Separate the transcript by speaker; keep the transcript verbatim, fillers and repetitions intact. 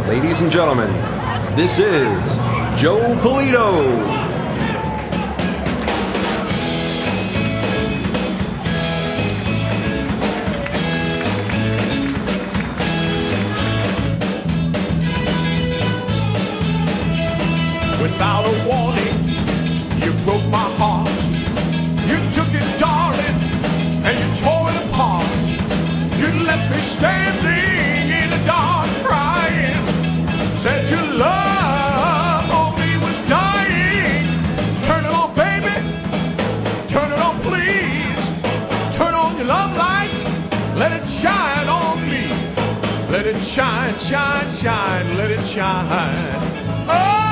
Speaker 1: Ladies and gentlemen, this is Joe Polito.
Speaker 2: Without a warning, you broke my heart. You took it, darling, and you tore it apart. You left me standing in the dark crying. Said your love on me was dying. Turn it on, baby. Turn it on, please. Turn on your love light. Let it shine on me. Let it shine, shine, shine. Let it shine. Oh!